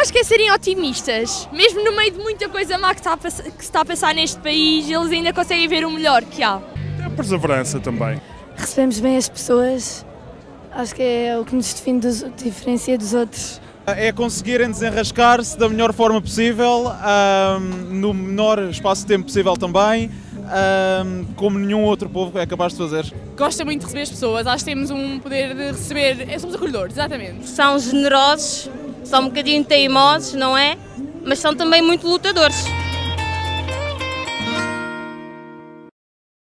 acho que é serem otimistas. Mesmo no meio de muita coisa má que se está a passar neste país, eles ainda conseguem ver o melhor que há. A perseverança também. Recebemos bem as pessoas, acho que é o que nos diferencia dos outros. É conseguirem desenrascar-se da melhor forma possível, no menor espaço de tempo possível também, como nenhum outro povo é capaz de fazer. Gosta muito de receber as pessoas, acho que temos um poder de receber, somos acolhedores, exatamente. São generosos, são um bocadinho teimosos, não é? Mas são também muito lutadores.